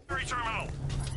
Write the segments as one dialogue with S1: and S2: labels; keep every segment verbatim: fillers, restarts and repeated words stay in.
S1: Terminal.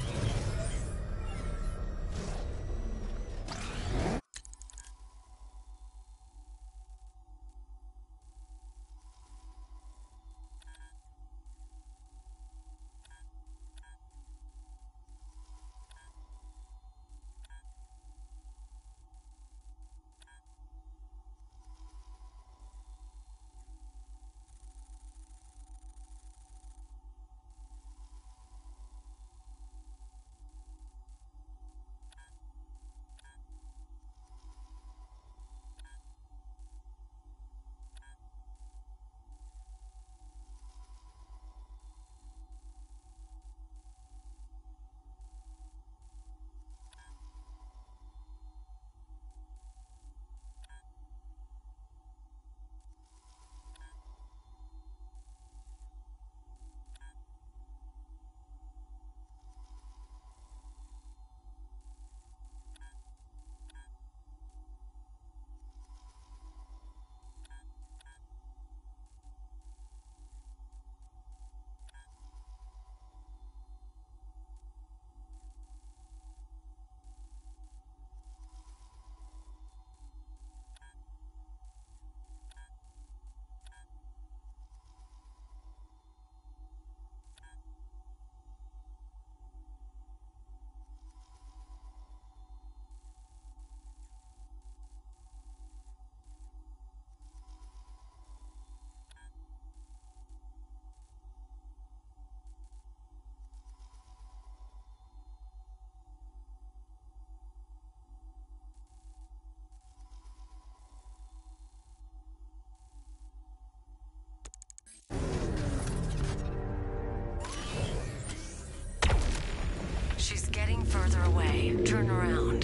S2: She's getting further away. Turn around.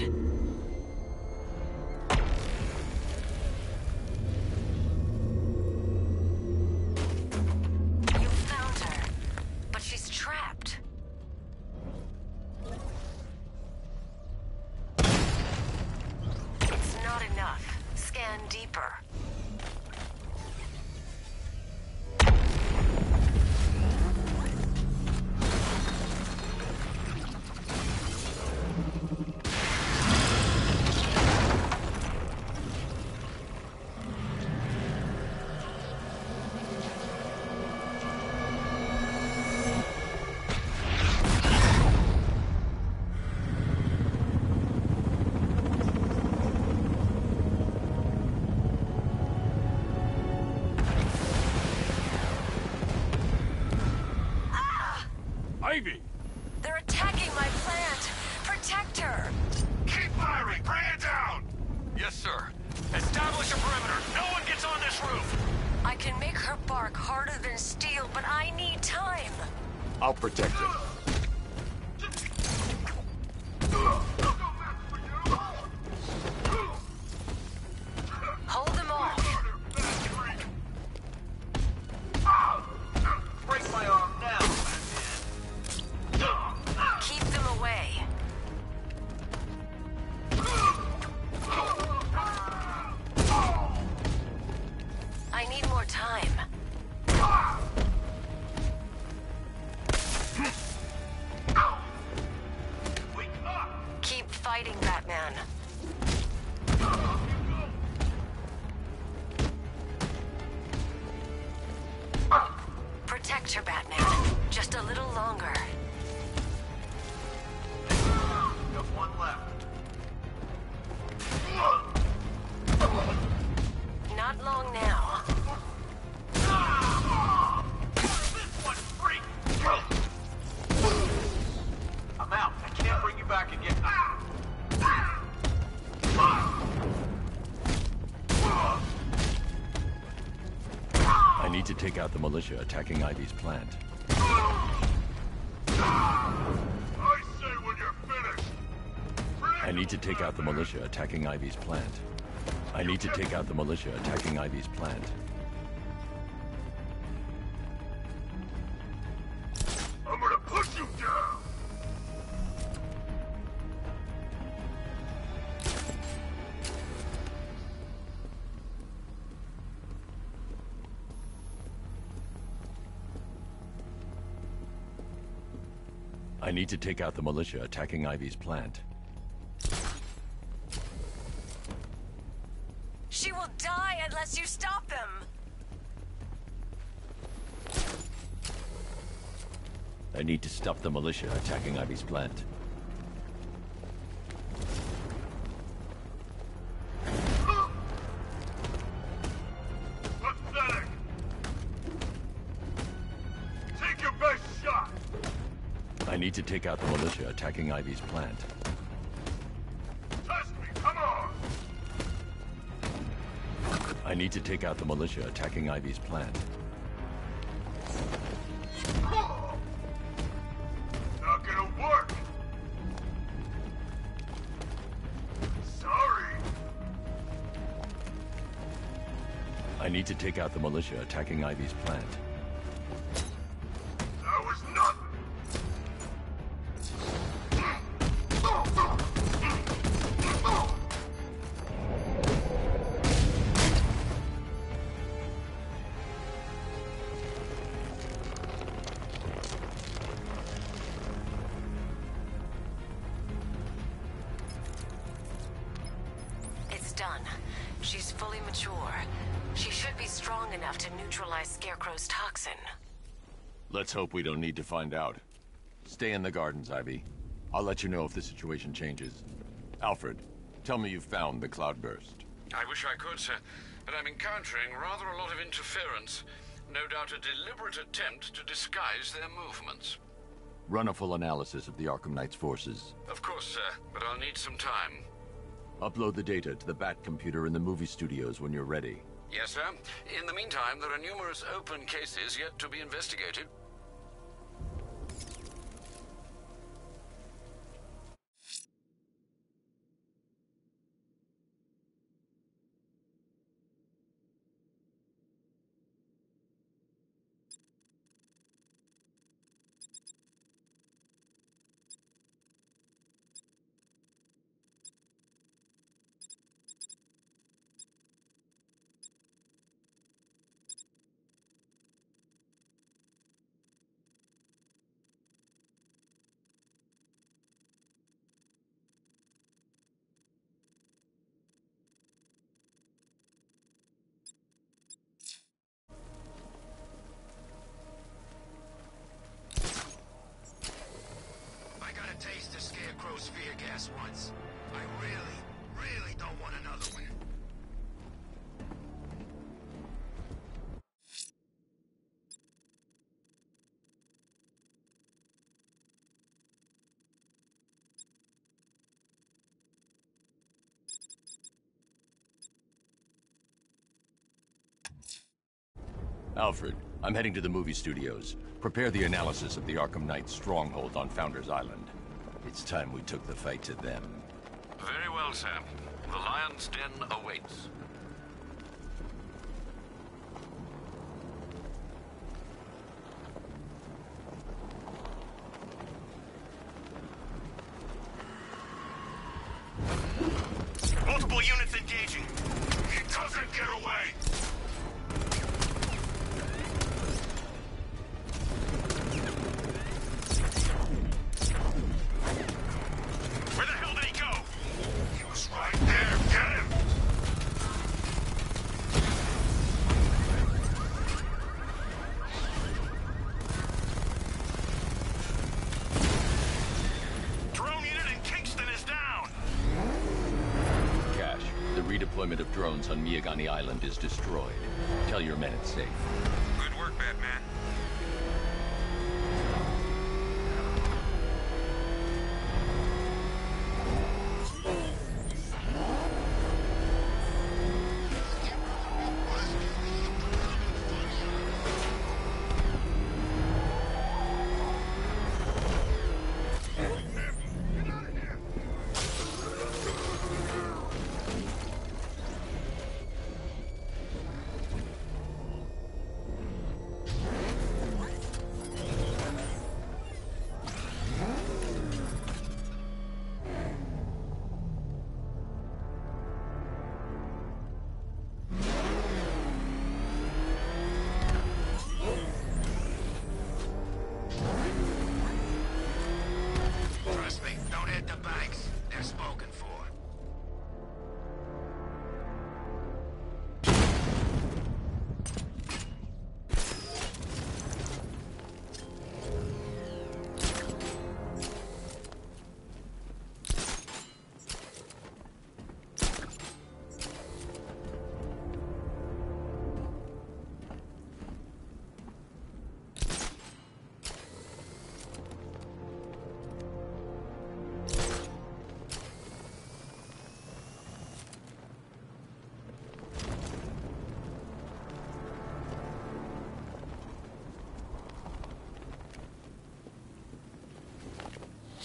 S2: You found her, but she's trapped. It's not enough. Scan deeper.
S1: Ivy!
S2: They're attacking my plant! Protect her!
S1: Keep firing! Bring it down! Yes, sir. Establish a perimeter. No one gets on this roof!
S2: I can make her bark harder than steel, but I need time!
S3: I'll protect it.
S2: Hold them off!
S1: Break my arm now!
S2: Keep them away. I need more time. Keep fighting, Batman. Protect her, Batman. Just a little longer.
S1: Just one left.
S2: Not long now.
S1: This one's free! I'm out. I can't bring you back again.
S3: I need to take out the militia attacking Ivy's plant.
S1: I say when you're finished.
S3: I need to take out the militia attacking Ivy's plant. I need to take out the militia attacking Ivy's plant.
S1: I'm gonna push you down!
S3: I need to take out the militia attacking Ivy's plant.
S2: She will die unless you stop them!
S3: I need to stop the militia attacking Ivy's plant.
S1: Pathetic! Take your best shot!
S3: I need to take out the militia attacking Ivy's plant.
S1: Test me, come on!
S3: I need to take out the militia attacking Ivy's plant.
S1: Not gonna work! Sorry!
S3: I need to take out the militia attacking Ivy's plant.
S1: That was nothing!
S2: It's done. She's fully mature. She should be strong enough to neutralize Scarecrow's toxin.
S3: Let's hope we don't need to find out. Stay in the gardens, Ivy. I'll let you know if the situation changes. Alfred, tell me you've found the cloudburst.
S4: I wish I could, sir, but I'm encountering rather a lot of interference. No doubt a deliberate attempt to disguise their movements.
S3: Run a full analysis of the Arkham Knight's forces.
S4: Of course, sir, but I'll need some time.
S3: Upload the data to the Bat computer in the movie studios when you're ready.
S4: Yes, sir. In the meantime, there are numerous open cases yet to be investigated.
S1: I got a taste of Scarecrow spear gas once. I really, really don't want another one.
S3: Alfred, I'm heading to the movie studios. Prepare the analysis of the Arkham Knight's stronghold on Founders Island. It's time we took the fight to them.
S4: Very well, sir. The Lion's Den awaits.
S1: Multiple units engaging. He doesn't get away. Where the hell did he go? He was right there. Get him. Drone unit in Kingston is down.
S3: Cash, the redeployment of drones on Miyagani Island is destroyed. Tell your men it's safe.
S4: Good work, Batman.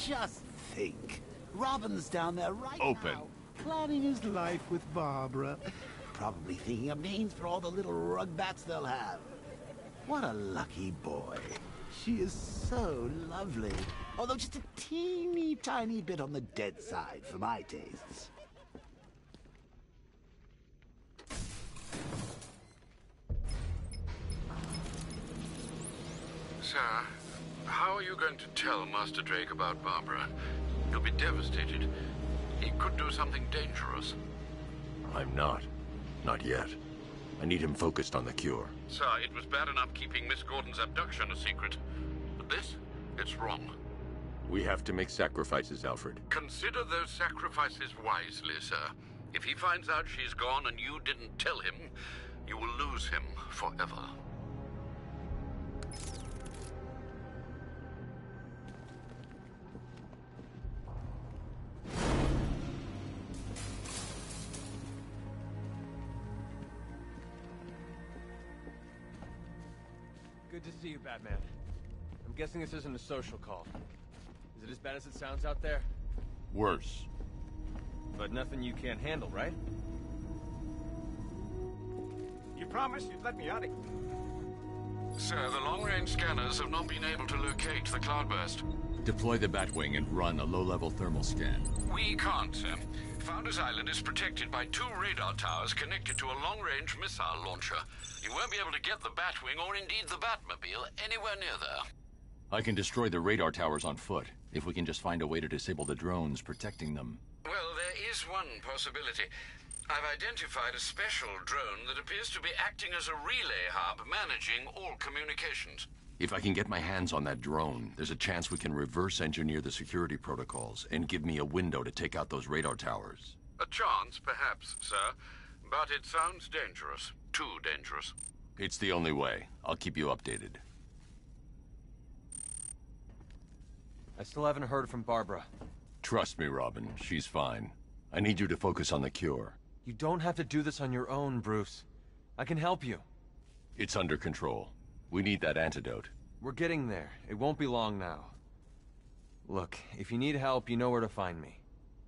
S5: Just think. Robin's down there right
S3: Open.
S5: now, planning his life with Barbara. Probably thinking of names for all the little rug bats they'll have. What a lucky boy. She is so lovely. Although just a teeny tiny bit on the dead side for my tastes.
S4: Sir, how are you going to tell Master Drake about Barbara? He'll be devastated. He could do something dangerous.
S3: I'm not. Not yet. I need him focused on the cure.
S4: Sir, it was bad enough keeping Miss Gordon's abduction a secret. But this, it's wrong.
S3: We have to make sacrifices, Alfred.
S4: Consider those sacrifices wisely, sir. If he finds out she's gone and you didn't tell him, you will lose him forever.
S6: Good to see you, Batman. I'm guessing this isn't a social call. Is it as bad as it sounds out there?
S3: Worse.
S6: But nothing you can't handle, right?
S7: You promised you'd let me out of here.
S4: Sir, the long-range scanners have not been able to locate the cloudburst.
S3: Deploy the Batwing and run a low-level thermal scan.
S4: We can't, sir. Founders Island is protected by two radar towers connected to a long-range missile launcher. You won't be able to get the Batwing or indeed the Batmobile anywhere near there.
S3: I can destroy the radar towers on foot, if we can just find a way to disable the drones protecting them.
S4: Well, there is one possibility. I've identified a special drone that appears to be acting as a relay hub managing all communications.
S3: If I can get my hands on that drone, there's a chance we can reverse engineer the security protocols and give me a window to take out those radar towers.
S4: A chance, perhaps, sir. But it sounds dangerous. Too dangerous.
S3: It's the only way. I'll keep you updated.
S6: I still haven't heard from Barbara.
S3: Trust me, Robin. She's fine. I need you to focus on the cure.
S6: You don't have to do this on your own, Bruce. I can help you.
S3: It's under control. We need that antidote.
S6: We're getting there. It won't be long now. Look, if you need help, you know where to find me.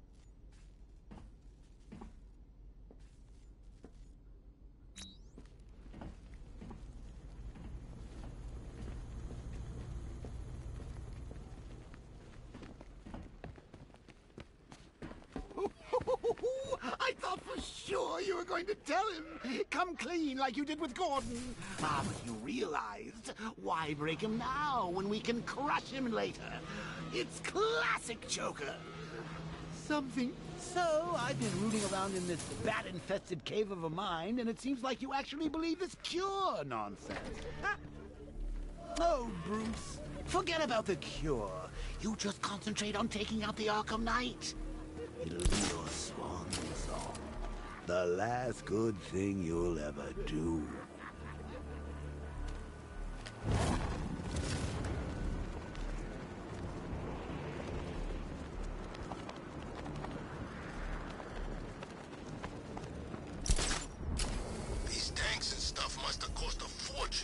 S5: I thought for sure you were going to tell him. Come clean like you did with Gordon. Ah, but you realized, why break him now when we can crush him later? It's classic Joker. Something. So, I've been rooting around in this bat-infested cave of a mind, and it seems like you actually believe this cure nonsense. Huh? Oh, Bruce, forget about the cure. You just concentrate on taking out the Arkham Knight. It'll be your swan song. The last good thing you'll ever do.
S8: These tanks and stuff must have cost a fortune.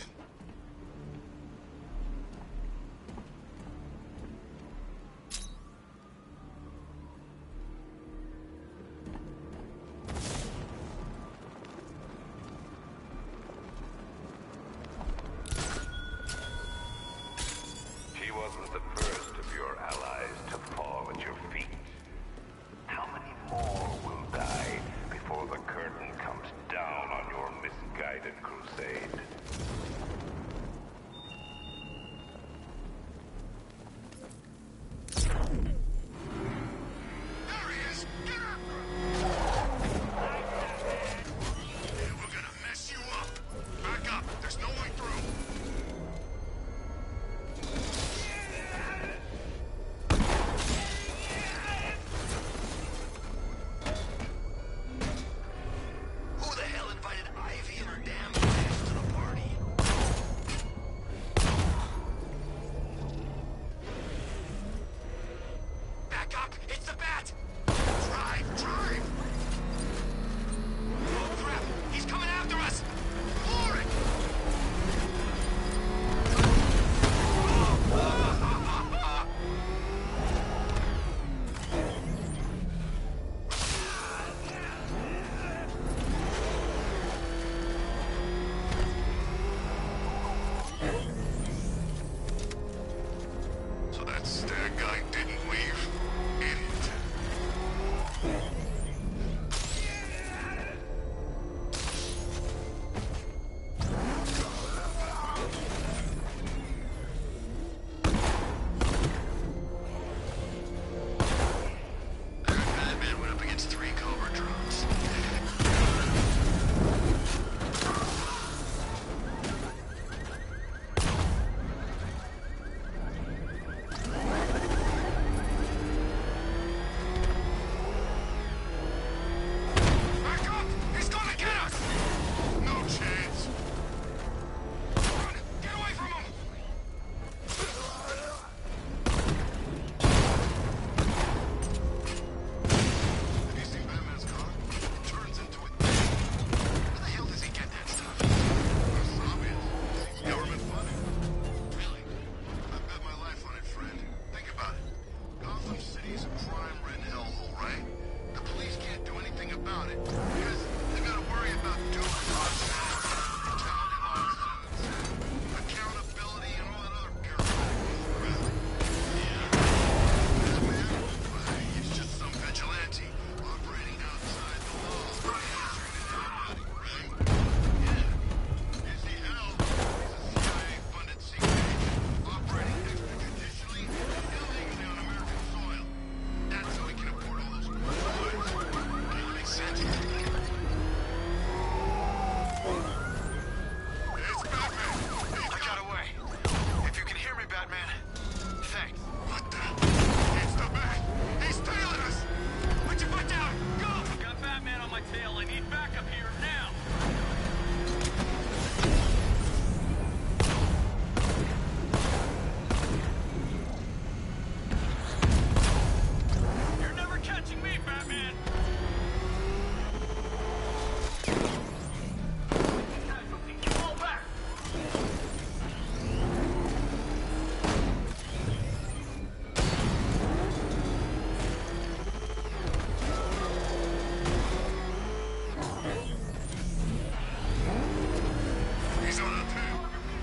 S8: He's on the tail.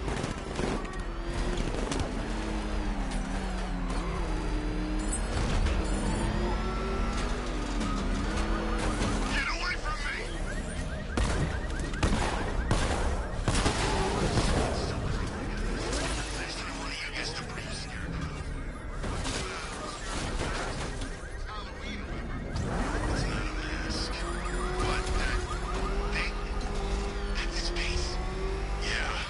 S8: Get away from me! Next time one of you gets to breathe, Scarecrow. It's Halloween, remember? It's not a mask. What, that thing? That's its face? Yeah.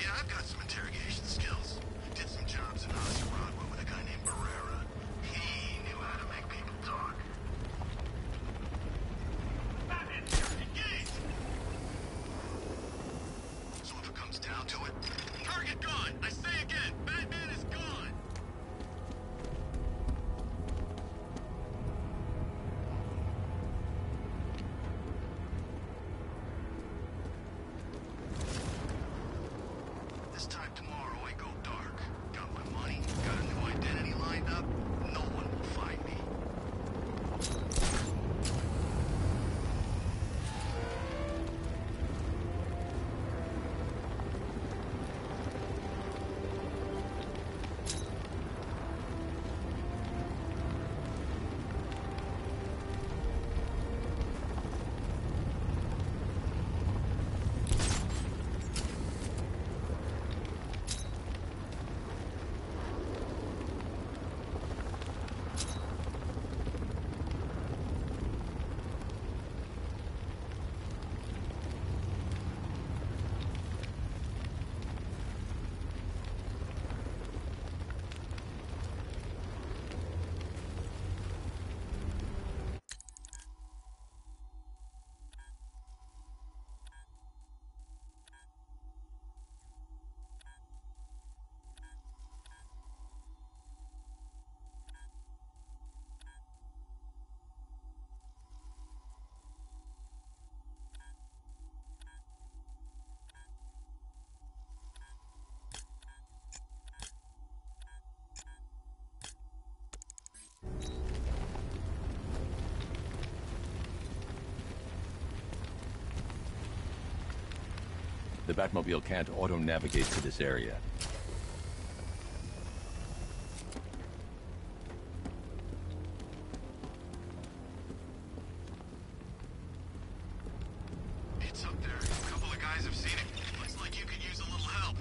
S8: Yeah, I've got some interrogation skills. Did some jobs in Oz Broadway with a guy named Barrera. He knew how to make people talk. Batman, engage! So if it comes down to it, target gone! I say again, Batman is gone! This time tomorrow I go dark. Got my money, got a new identity lined up. No one will find me.
S3: The Batmobile can't auto-navigate to this area.
S8: It's up there. A couple of guys have seen it. Looks like you could use a little help.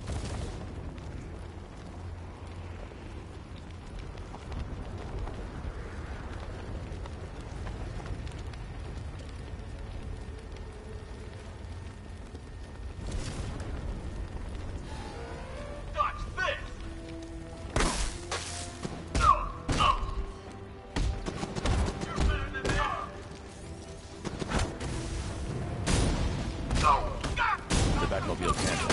S3: The Batmobile can't.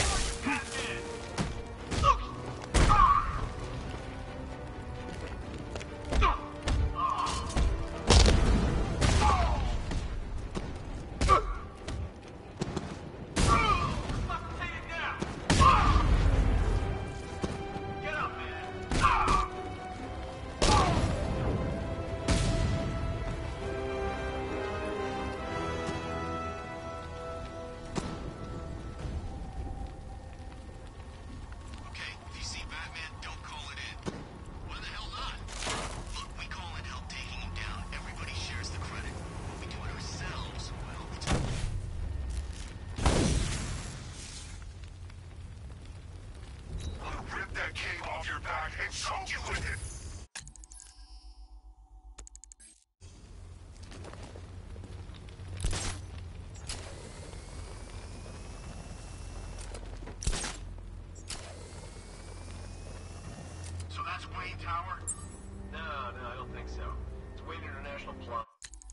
S8: Wayne Tower?
S6: No, no, I don't think so. It's Wayne International Plaza.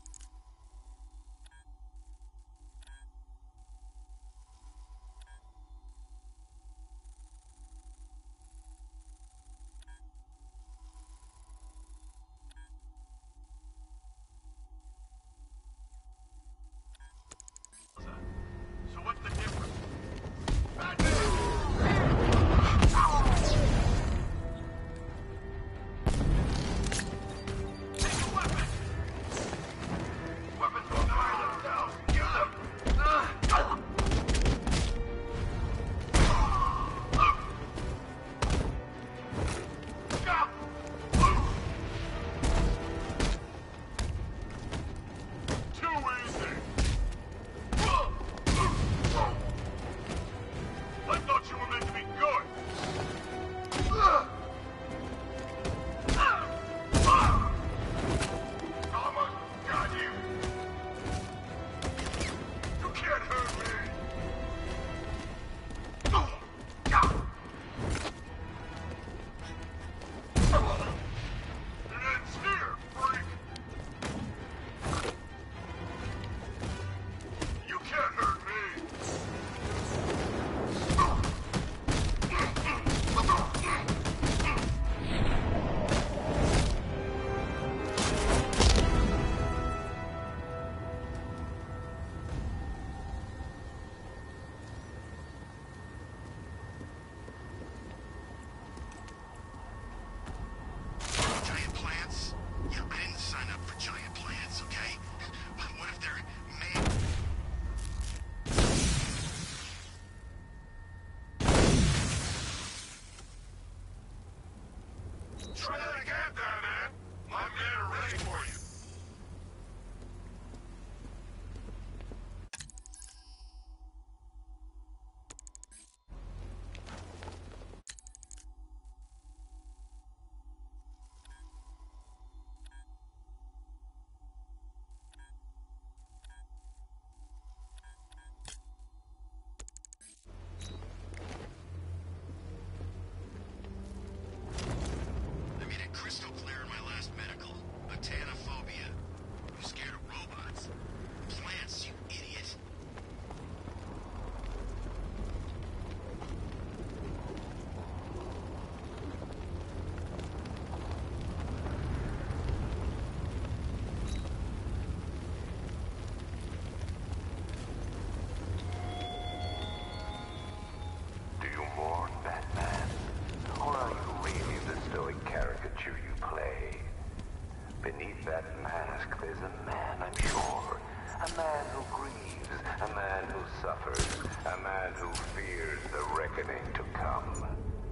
S8: So what's the difference? Take a weapon!
S1: Try that again, Batman. My men are ready for you.
S8: I made it crystal clear in my last medical. Botanophobia. You're scared of robots. Plants, you idiot.
S9: Do you mourn, Batman? Or are you really the stoic caricature you play? Beneath that mask, there's a man, I'm sure. A man who grieves, a man who suffers, a man who fears the reckoning to come.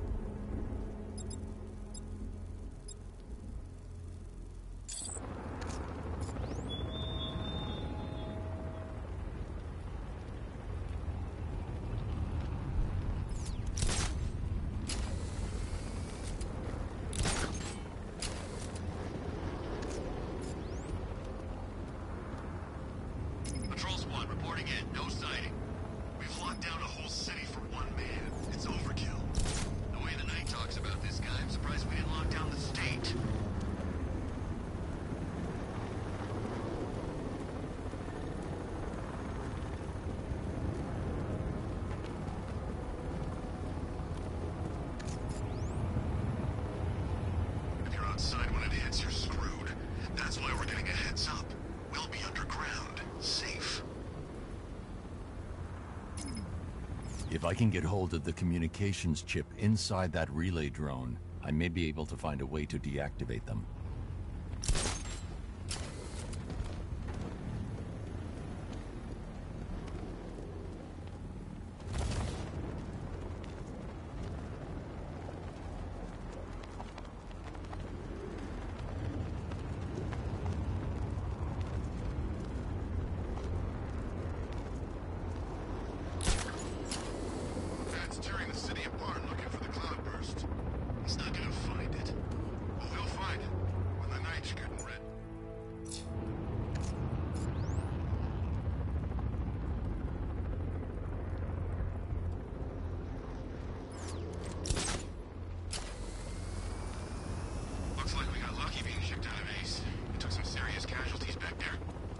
S8: Patrol squad reporting in. No sighting. We've locked down a whole city for one man. It's overkill. The way the night talks about this guy, I'm surprised we didn't lock down the state. If you're outside when it hits, you're screwed. That's why we're getting a heads up. We'll be underground, safe.
S3: If I can get hold of the communications chip inside that relay drone, I may be able to find a way to deactivate them.
S8: Pat's tearing the city apart looking for the cloudburst. He's not gonna find it. Well, he'll find it when the night's getting red. Looks like we got lucky being shipped out of Ace. We took some serious casualties back there.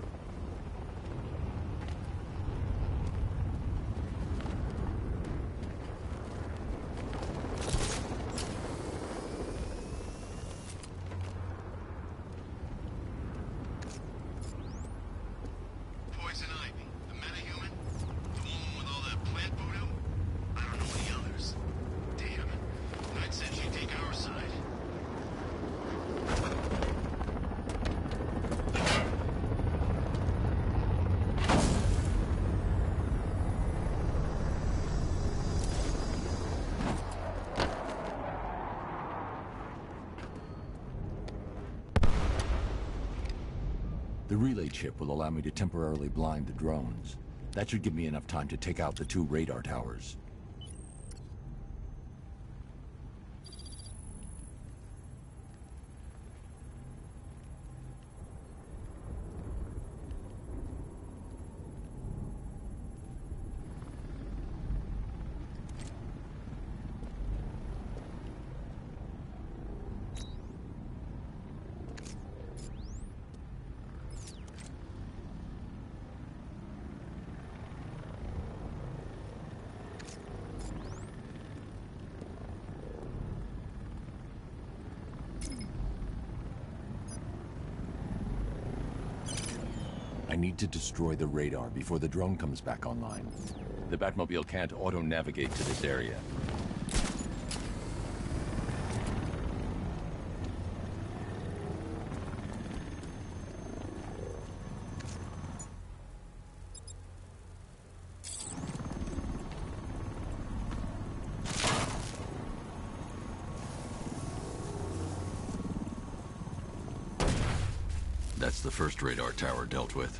S8: Poison Ivy, the metahuman, the woman with all that plant voodoo. I don't know any others. Damn. Knight said she'd take our side.
S3: The relay chip will allow me to temporarily blind the drones. That should give me enough time to take out the two radar towers. I need to destroy the radar before the drone comes back online. The Batmobile can't auto-navigate to this area. That's the first radar tower dealt with.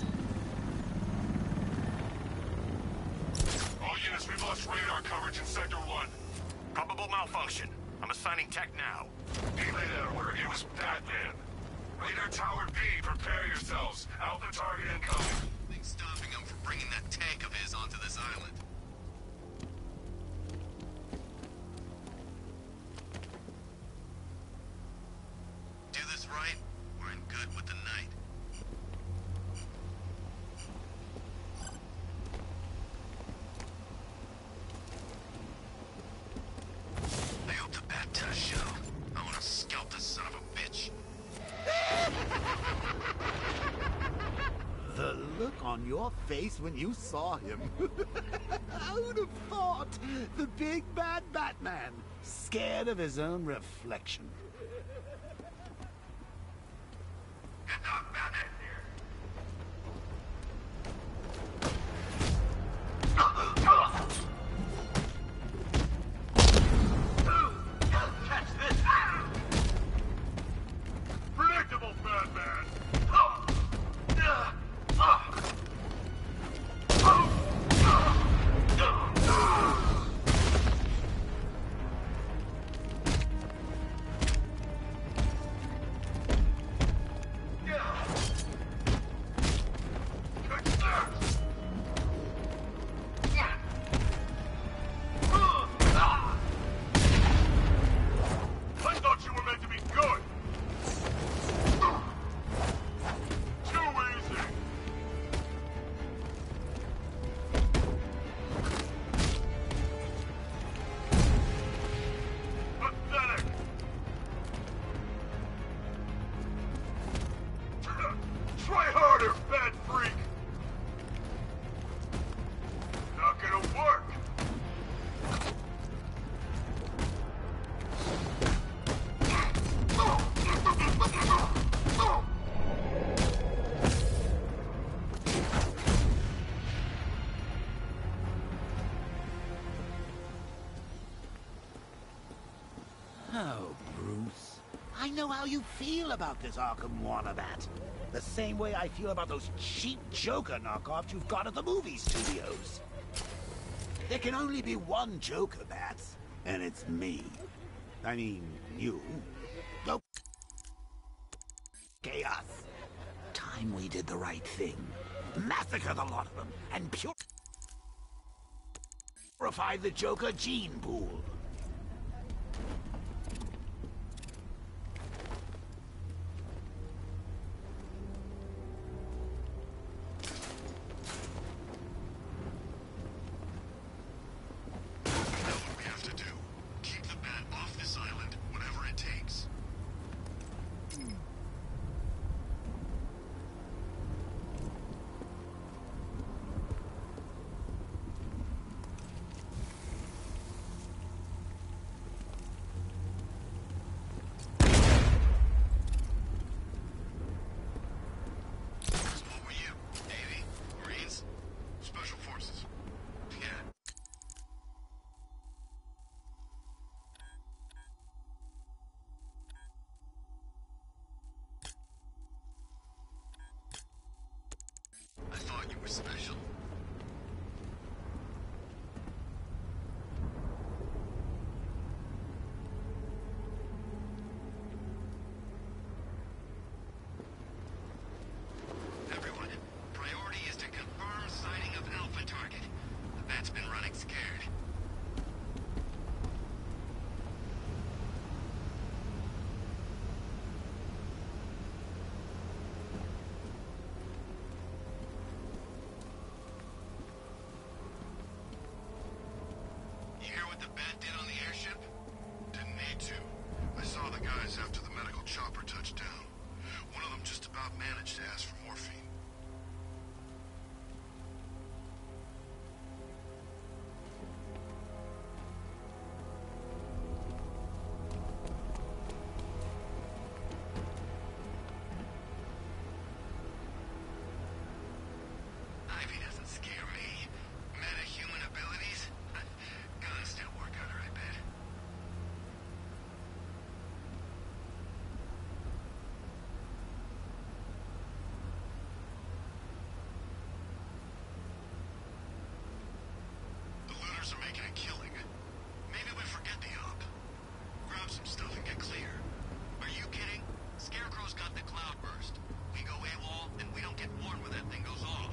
S1: All units, we've lost radar coverage in Sector one. Probable malfunction. I'm assigning tech now. Delay that order. It was Batman. Radar Tower B, prepare yourselves. Alpha target incoming.
S8: Things stopping him from bringing that tank of his onto this island. Do this right, we're in good with the night. I hope the bat does show. I want to scalp this son of a bitch.
S5: The look on your face when you saw him. I would have thought the big bad Batman, scared of his own reflection.
S1: Predictable, Batman. I thought you were meant to be good. Too easy. Pathetic. Try harder, bad freak. Not gonna work.
S5: Oh, Bruce. I know how you feel about this Arkham Wannabat. The same way I feel about those cheap Joker knockoffs you've got at the movie studios. There can only be one Joker, Bats, and it's me. I mean, you. Go. Chaos. Time we did the right thing. Massacre the lot of them, and purify the Joker gene pool.
S8: We know what we have to do. Keep the bat off this island, whatever it takes. What were you? Navy? Marines? Special Forces? Yeah. I thought you were special. Everyone, priority is to confirm sighting of Alpha target. The bat's been running scared. You hear what the bat did on the airship? Didn't need to. I saw the guys after the medical chopper touched down. One of them just about managed to ask for morphine. Ivy doesn't scare me. Meta-human abilities? Gonna still work on her, I bet. others are making a killing. Maybe we forget the op. Grab some stuff and get clear. Are you kidding? Scarecrow's got the Cloudburst. We go AWOL, and we don't get warned when that thing goes off.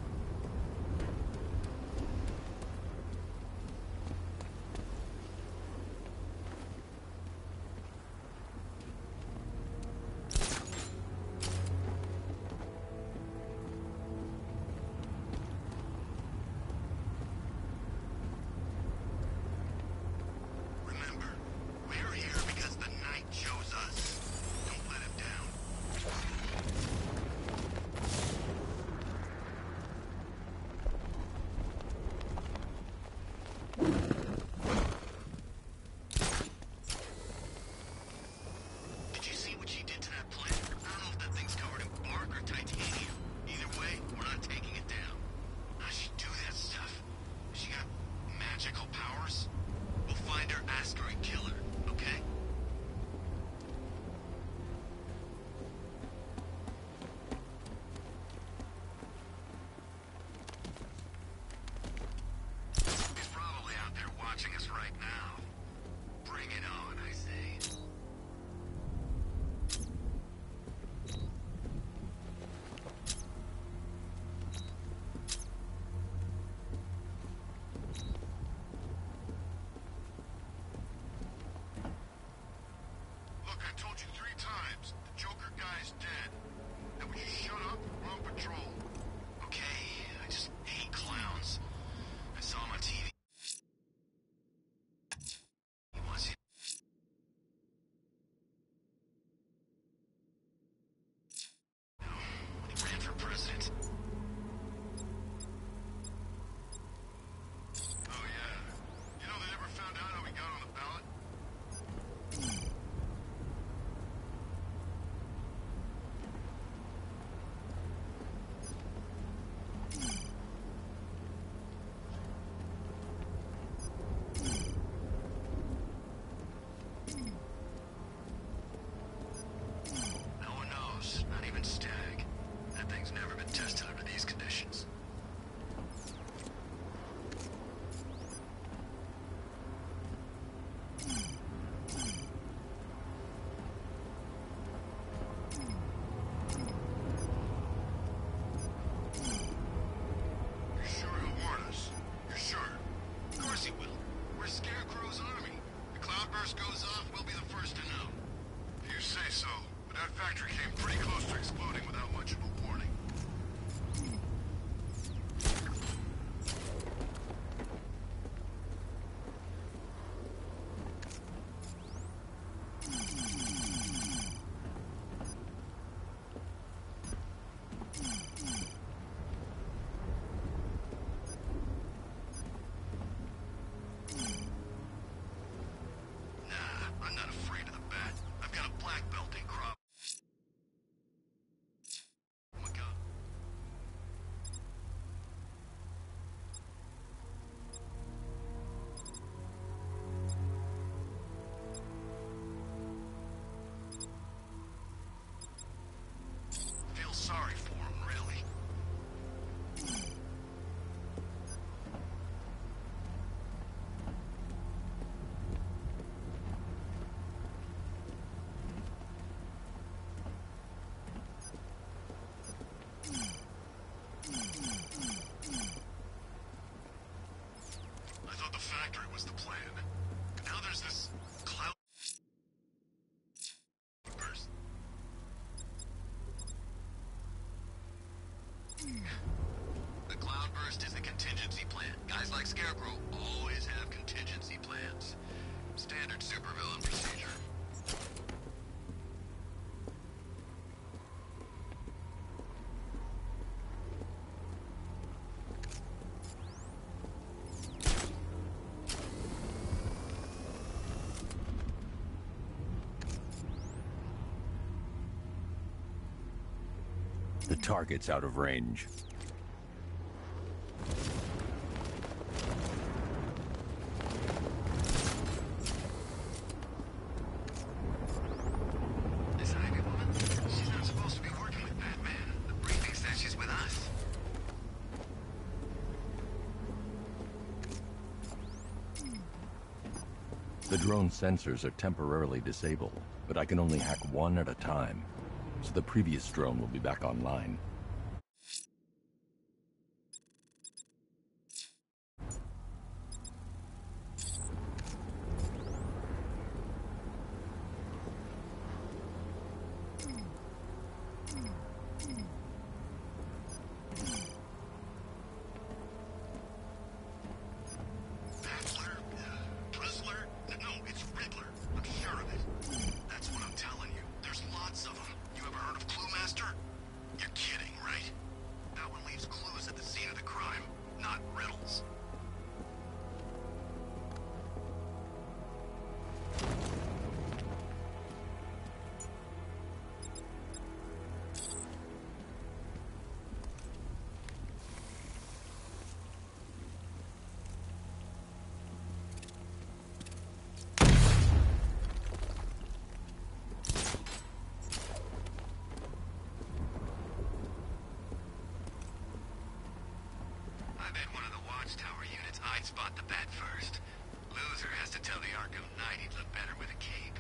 S8: Sorry for him, really. I thought the factory was the plan. Now there's this cloud burst. The Cloudburst is a contingency plan. Guys like Scarecrow always have contingency plans. Standard supervillain procedure.
S3: The target's out of range.
S8: This Ivy woman? She's not supposed to be working with Batman. The briefing says she's with us.
S3: The drone sensors are temporarily disabled, but I can only hack one at a time, so the previous drone will be back online.
S8: Spot the bat first. Loser has to tell the Arkham Knight he'd look better with a cape.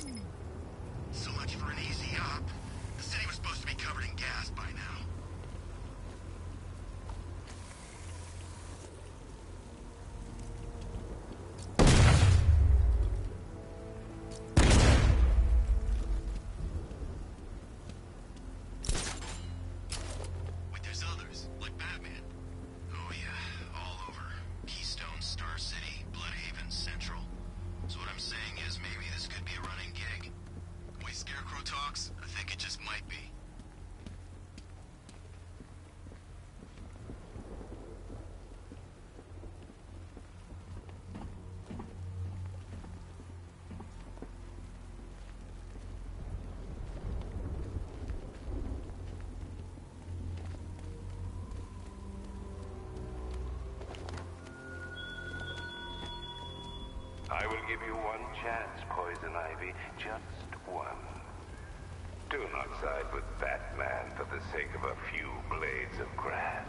S8: So much for an easy op. The city was supposed to be covered in gas by now. Wait, there's others, like Batman. Oh yeah, all over. Keystone, Star City, Bloodhaven, Central. So what I'm saying is maybe this could be a running gig. The way Scarecrow talks, I think it just might be.
S9: I will give you one chance, Poison Ivy. Just one. Do not side with Batman for the sake of a few blades of grass.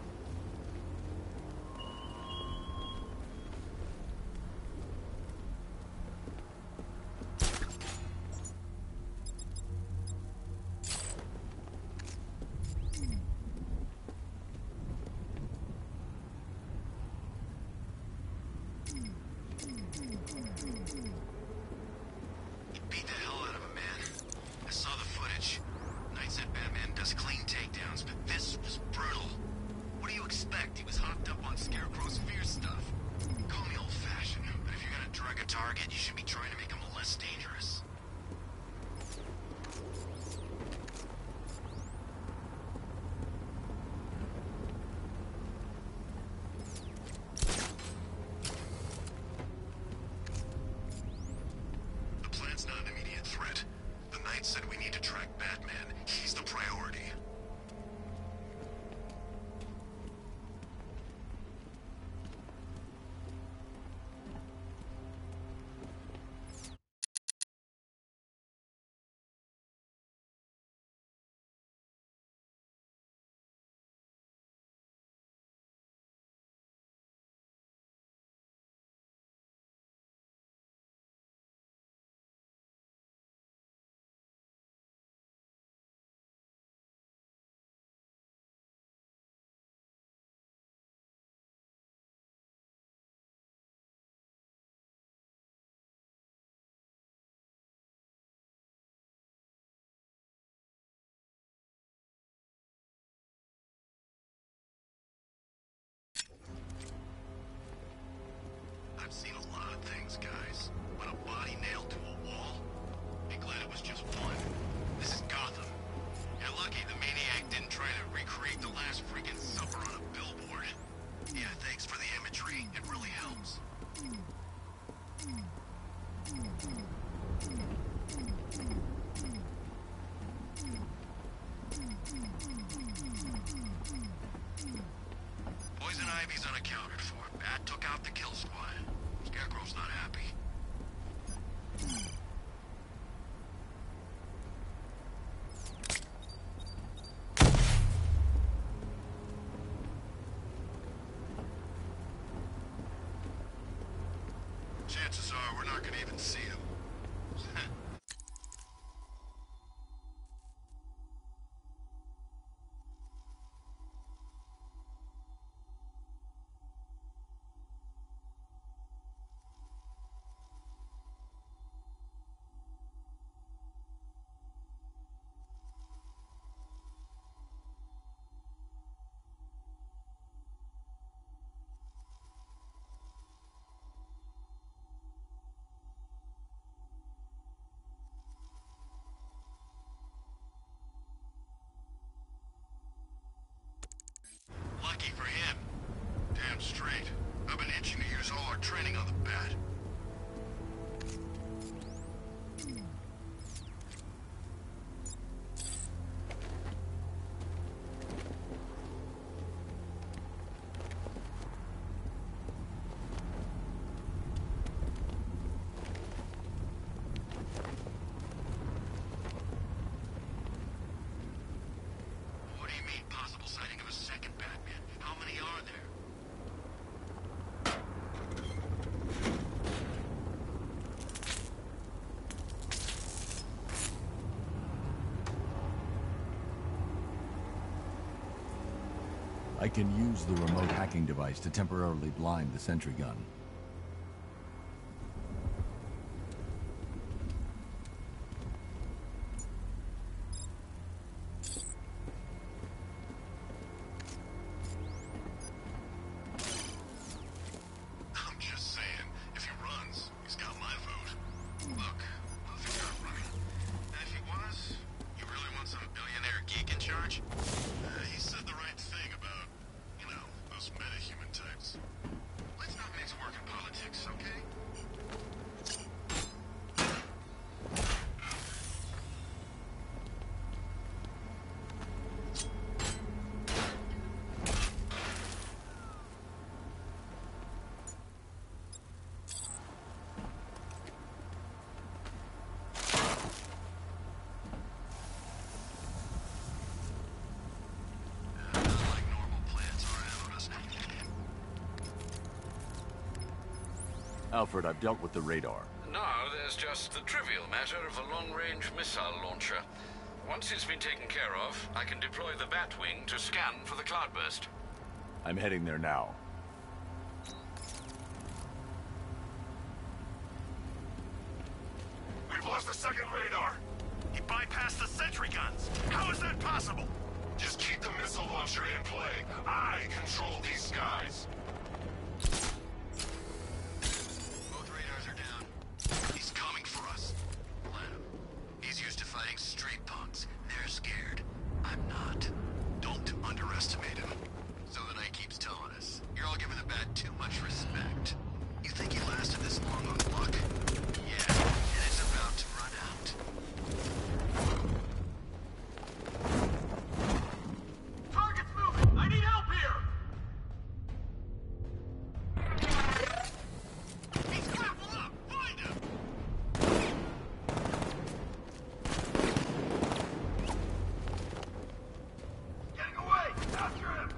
S8: Beat the hell out of him, man. I saw the footage. Knight said Batman does clean takedowns, but this was brutal. What do you expect? He was hopped up on Scarecrow's fear stuff. Call me old-fashioned, but if you're gonna drug a target, you should be trying to make him less dangerous. The plan's not an immediate threat. The Knight said we need to track Batman. He's the priority. I've seen a lot of things, guys. But a body nailed to a wall? Be glad it was just one. This is Gotham. You're lucky the maniac didn't try to recreate the last freaking supper on a billboard. Yeah, thanks for the imagery. It really helps. Poison Ivy's unaccounted for. Bat took out the kill squad. Scarecrow's not happy. Chances are we're not gonna even see him.
S10: I can use the remote hacking device to temporarily blind the sentry gun.
S8: I'm just saying, if he runs, he's got my vote. Look, Luther's not running. And if he was, you really want some billionaire geek in charge? Uh, he said the right thing about, you know, those metahuman types. Let's not mix work and politics, okay? Like normal plants around us.
S3: Alfred, I've dealt with the radar.
S4: Now there's just the trivial matter of a long-range missile launcher. Once it's been taken care of, I can deploy the Batwing to scan for the cloudburst.
S3: I'm heading there now.
S1: We've lost the second radar. He bypassed the sentry guns. How is that possible? Just keep the missile launcher in play. I control these skies.
S8: Both radars are down. He's coming for us. Let him. He's used to fighting street punks. They're scared. I'm not. Don't underestimate him. So the Knight keeps telling us, you're all giving the Bat too much respect. You think he lasted this long on luck? Yeah, and it's about to run out.
S1: Target's moving! I need help here!
S8: He's grappled up! Find him!
S1: Getting away! After him!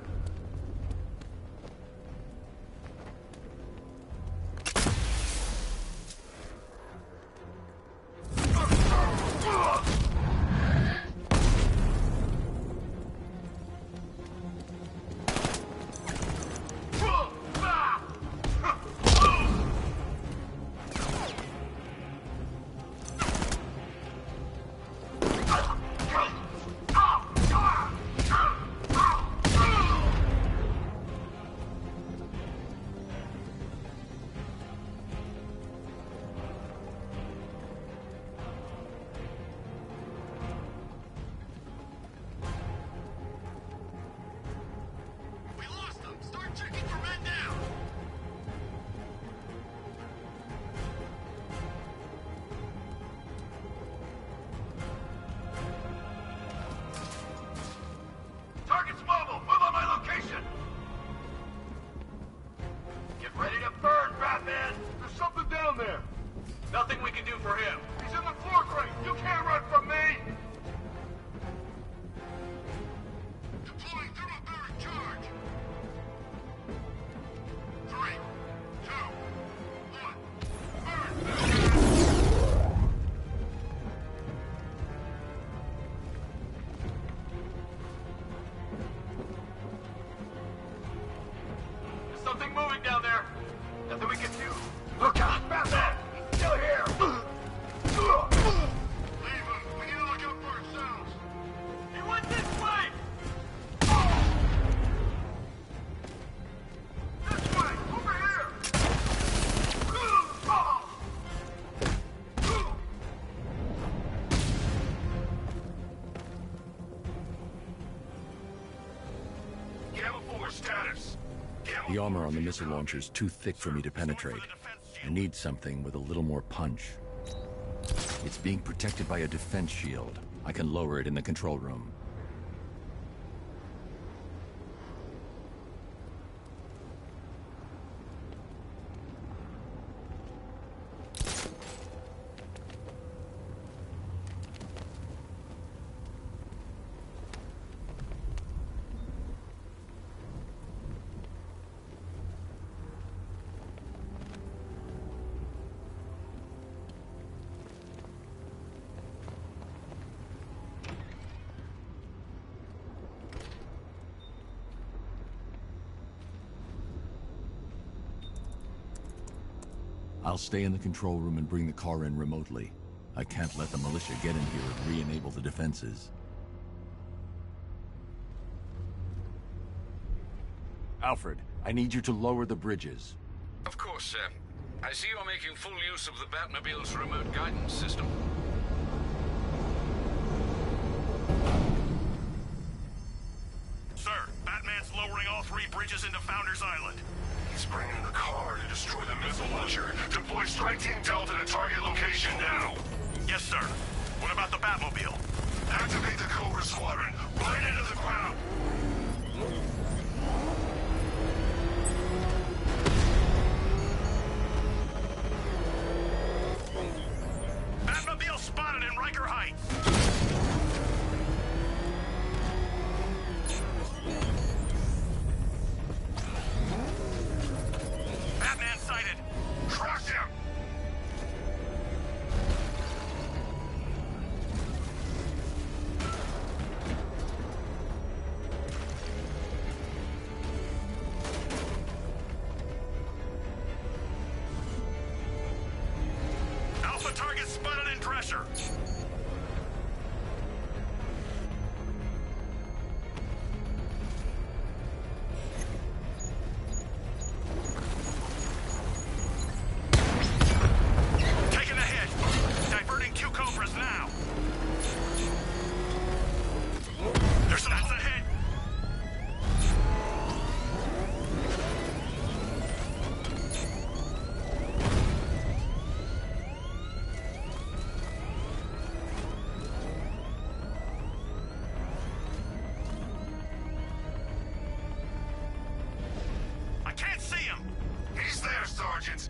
S8: We lost them! Start checking for men down!
S1: Target's mobile! Move on my location! Get ready to burn, Batman! There's something down there! Nothing we can do for him. He's in the floor crate! You can't run from me!
S8: Deploying thermobaric charge! Three, two, one, burn!
S1: There's something moving down there! Nothing we can do! Look out! Batman! He's still here!
S8: Leave him! We need to look out for ourselves!
S1: He went this way! This way! Over here! Gamma four status. Gamma
S10: The armor on the missile launcher is too thick for me to penetrate. I need something with a little more punch. It's being protected by a defense shield. I can lower it in the control room. I'll stay in the control room and bring the car in remotely. I can't let the militia get in here and re-enable the defenses. Alfred, I need you to lower the bridges.
S4: Of course, sir. I see you're making full use of the Batmobile's remote guidance system.
S1: Sir, Batman's lowering all three bridges into Founders Island. He's bringing the car to destroy the missile launcher. Deploy Strike Team Delta to target location now. Yes, sir. What about the Batmobile? Activate the Cobra Squadron. Right into the ground. Batmobile spotted in Riker Heights. Batman sighted. Crush him. Alpha target spotted in Drescher. Taking a hit. Diverting two Cobras now. There's an that's a hit. I can't see him. He's there, Sergeant.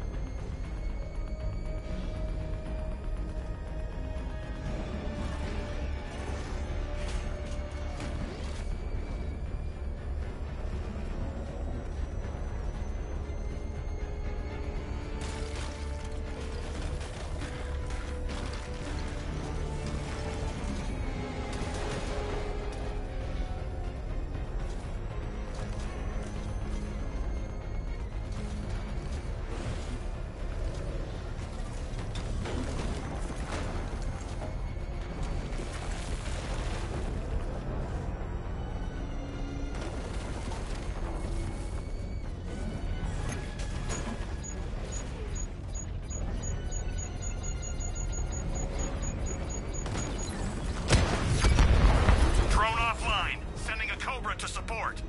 S1: Drone offline. Sending a Cobra to support.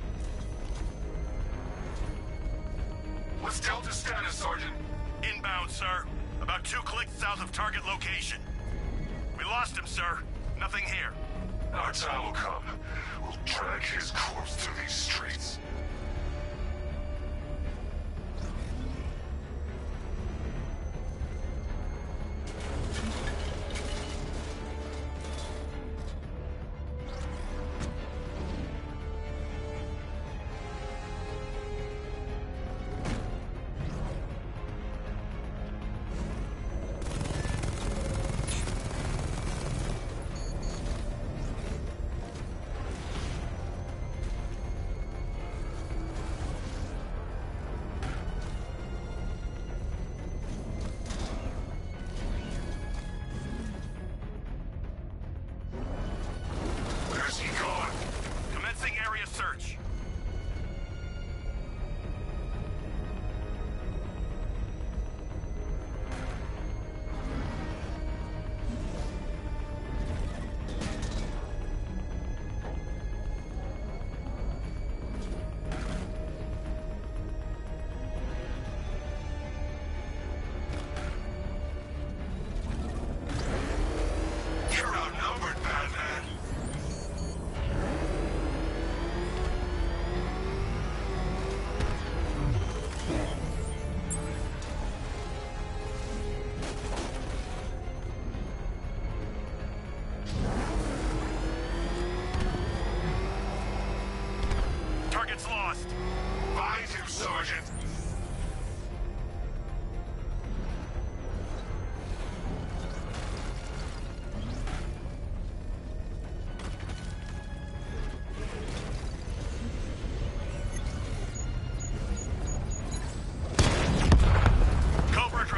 S1: What's Delta's status, Sergeant? Inbound, sir. About two clicks south of target location. We lost him, sir. Nothing here. Our time will come. We'll drag his corpse through these streets. Where's he gone? Commencing area search. You're outnumbered, Batman. Target's lost. Find him, Sergeant. Cobra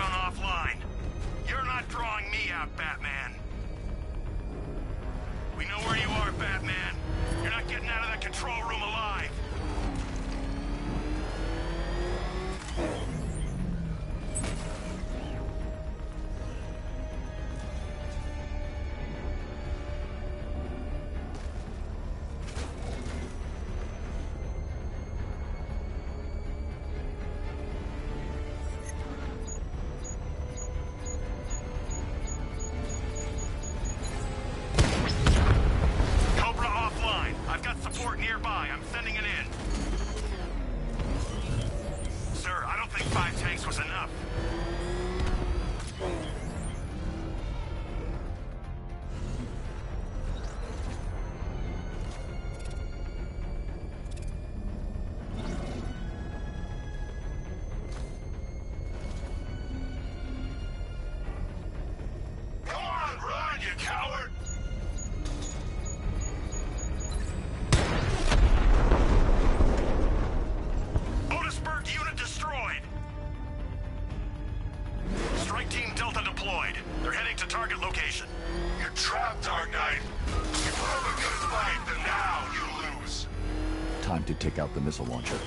S1: Team Delta deployed. They're heading to target location. You're trapped, Dark Knight. You put up a good fight, but now you lose.
S10: Time to take out the missile launcher.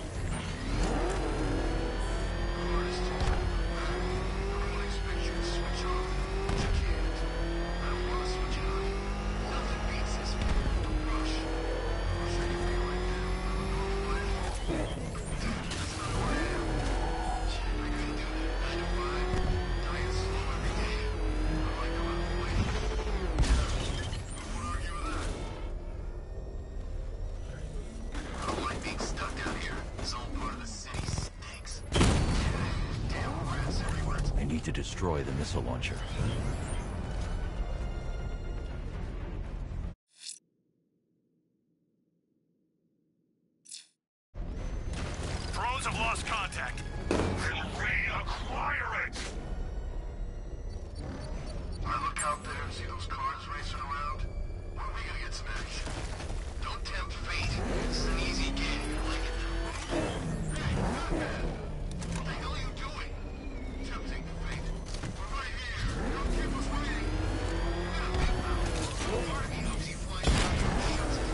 S10: To destroy the missile launcher.
S1: Drones have lost contact. Then reacquire it!
S8: I look out there and see those cars racing around. When are we gonna get some action? Don't tempt fate. This is an easy game. You like it? Hey, Batman! What the hell are you doing? Tempting fate. We're right here. Don't keep us waiting. We got a big mouth. Part of me hopes you fly down here and shuts it.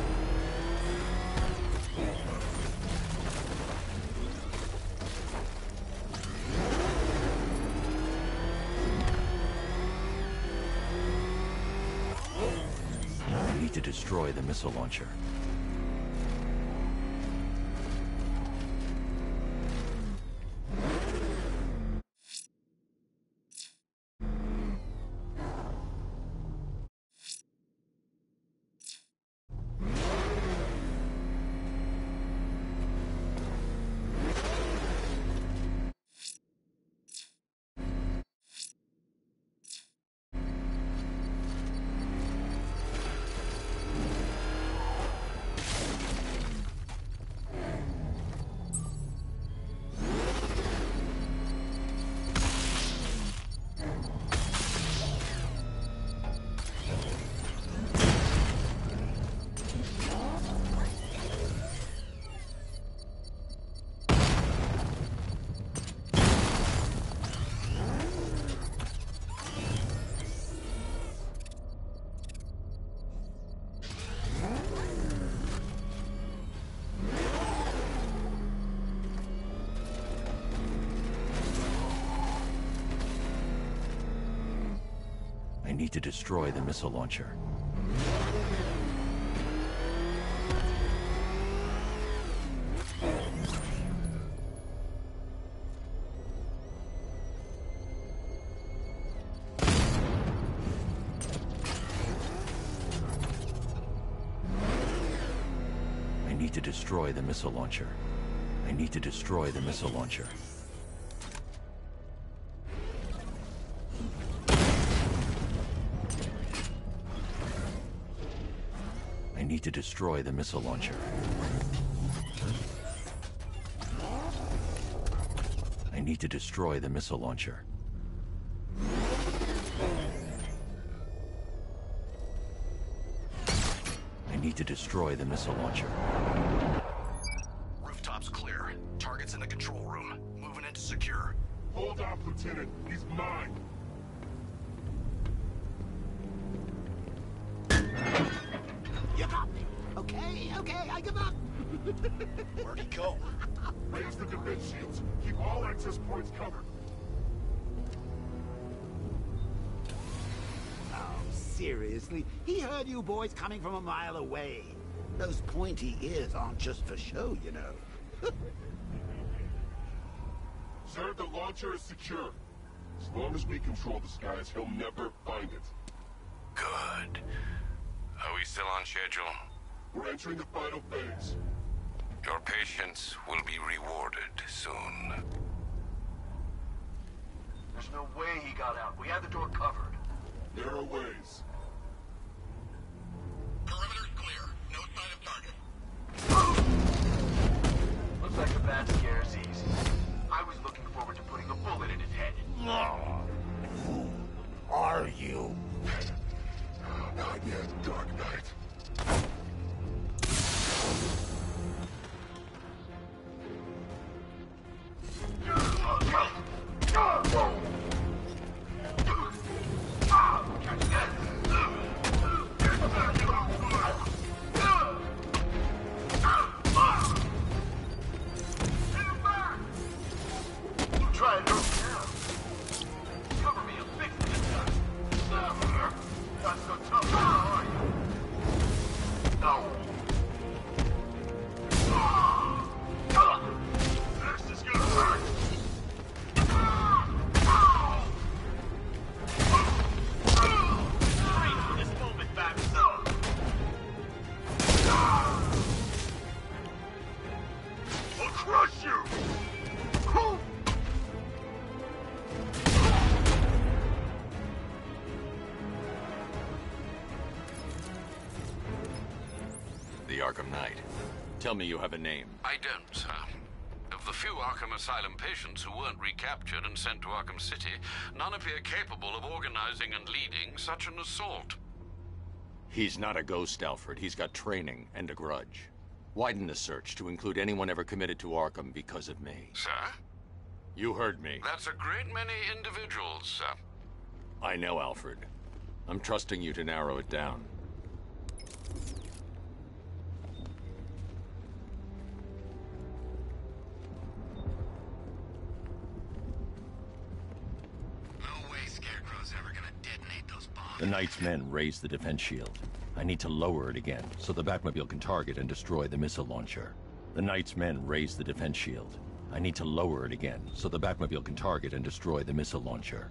S10: I need to destroy the missile launcher. I need to destroy the missile launcher. I need to destroy the missile launcher. I need to destroy the missile launcher. I need to destroy the missile launcher. I need to destroy the missile launcher. I need to destroy the missile launcher.
S1: Rooftops clear. Target's in the control room. Moving into secure.
S11: Hold off, Lieutenant. He's mine.
S5: You got me. Okay, okay, I give up.
S1: Where'd he go?
S11: Raise the defense shields. Keep all access points covered.
S5: Oh, seriously? He heard you boys coming from a mile away. Those pointy ears aren't just for show, you know.
S11: Sir, the launcher is secure. As long as we control the skies, he'll never find it.
S1: Good. Are we still on schedule?
S11: We're entering the final phase.
S1: Your patience will be rewarded soon.
S8: There's no way he got out. We had the door covered.
S11: There are ways.
S8: Perimeter's clear. No sign of target. Looks like the bat scares easy. I was looking forward to putting a bullet in his head.
S5: Who are you?
S11: Not yet, Dark Knight.
S3: Arkham Knight. Tell me you have a name.
S4: I don't, sir. Of the few Arkham Asylum patients who weren't recaptured and sent to Arkham City, none appear capable of organizing and leading such an assault.
S3: He's not a ghost, Alfred. He's got training and a grudge. Widen the search to include anyone ever committed to Arkham because of me.
S4: Sir?
S3: You heard me.
S4: That's a great many individuals, sir.
S3: I know, Alfred. I'm trusting you to narrow it down.
S8: No way Scarecrow's ever gonna detonate those bombs.
S10: The Knight's men raised the defense shield. I need to lower it again, so the Batmobile can target and destroy the missile launcher. The Knight's men raised the defense shield. I need to lower it again, so the Batmobile can target and destroy the missile launcher.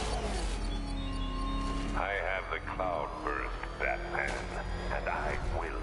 S9: I have the Cloudburst, Batman, and I will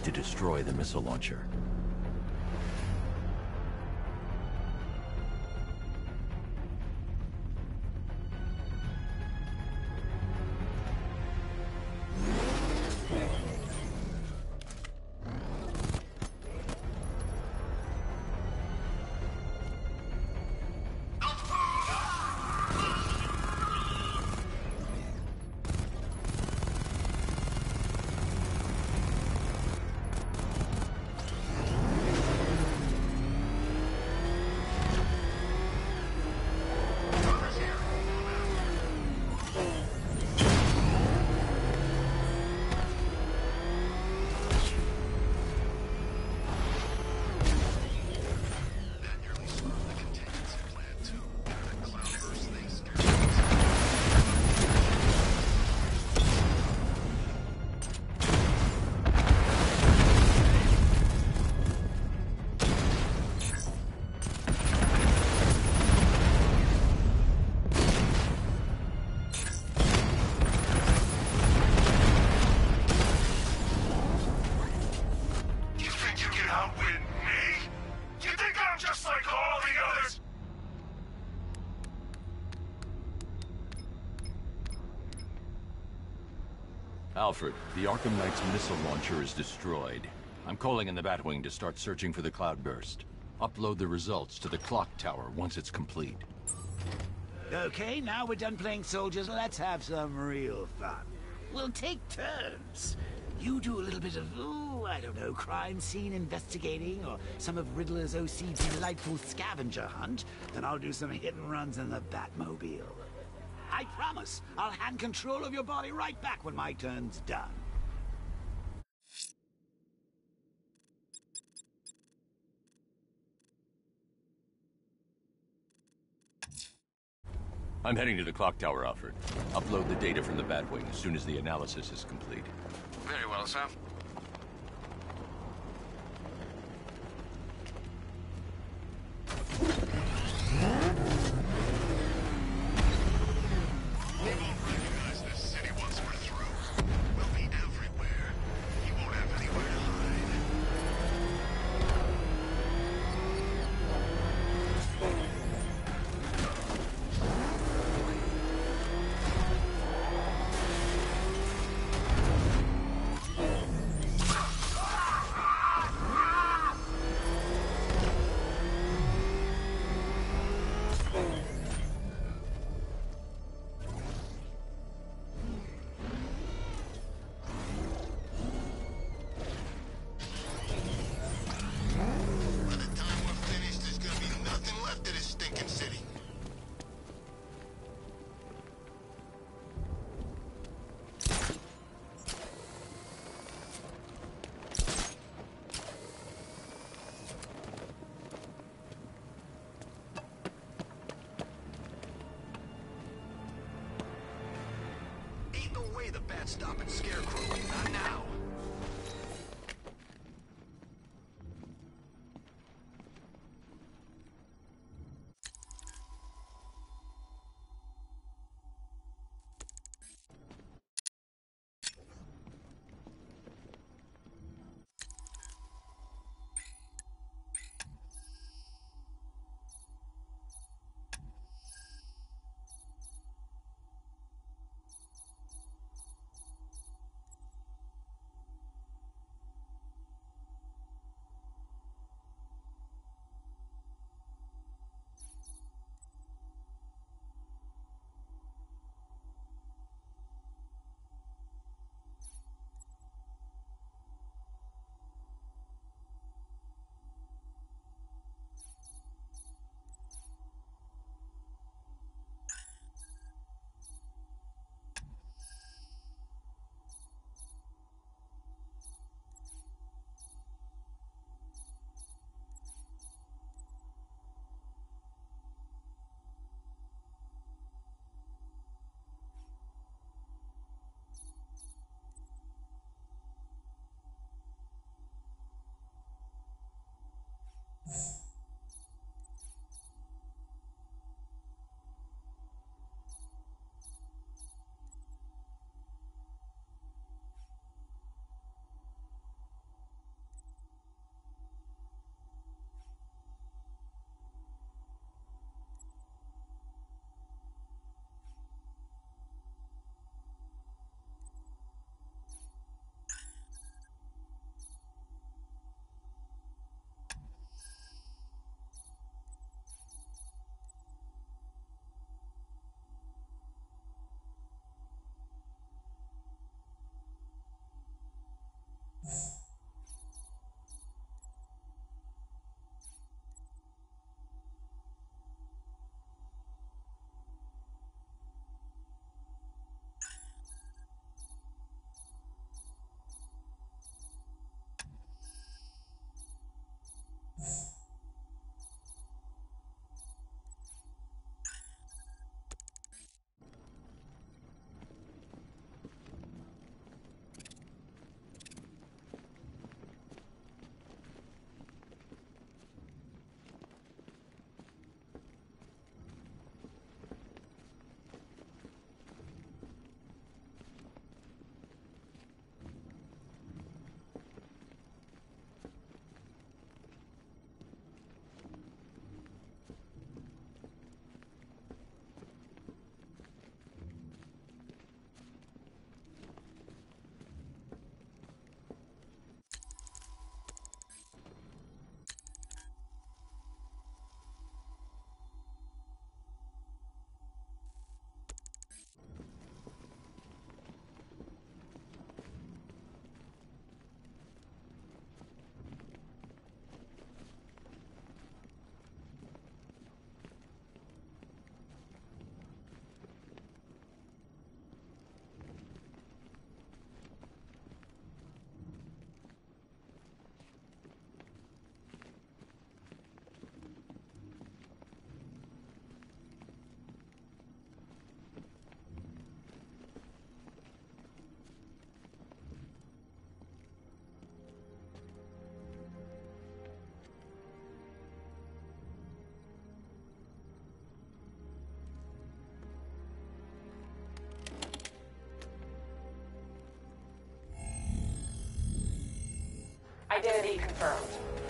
S10: to destroy the missile launcher. Alfred, the Arkham Knight's missile launcher is destroyed. I'm calling in the Batwing to start searching for the cloudburst. Upload the results to the clock tower once it's complete.
S5: Okay, now we're done playing soldiers, let's have some real fun. We'll take turns. You do a little bit of, ooh, I don't know, crime scene investigating, or some of Riddler's O C's delightful scavenger hunt, then I'll do some hit and runs in the Batmobile. I promise, I'll hand control of your body right back when my turn's done.
S3: I'm heading to the clock tower, Alfred. Upload the data from the Batwing as soon as the analysis is complete.
S4: Very well, sir.
S8: The Bat stopping Scarecrow. Not now.
S2: Identity confirmed.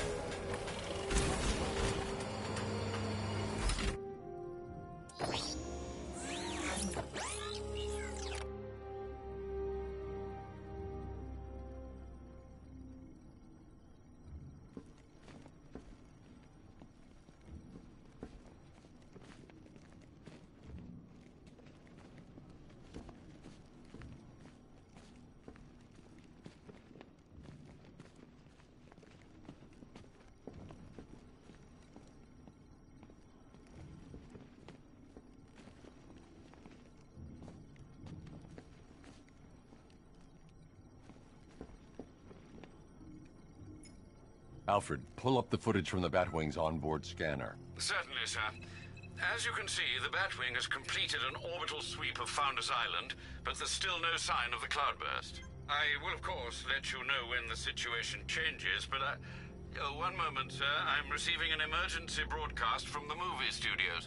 S3: Alfred, pull up the footage from the Batwing's onboard scanner.
S4: Certainly, sir. As you can see, the Batwing has completed an orbital sweep of Founders Island, but there's still no sign of the cloudburst. I will, of course, let you know when the situation changes, but I... Oh, one moment, sir. I'm receiving an emergency broadcast from the movie studios.